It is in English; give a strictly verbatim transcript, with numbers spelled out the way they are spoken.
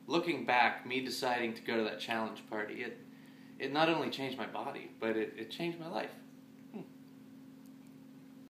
looking back, me deciding to go to that challenge party, it it not only changed my body, but it, it changed my life.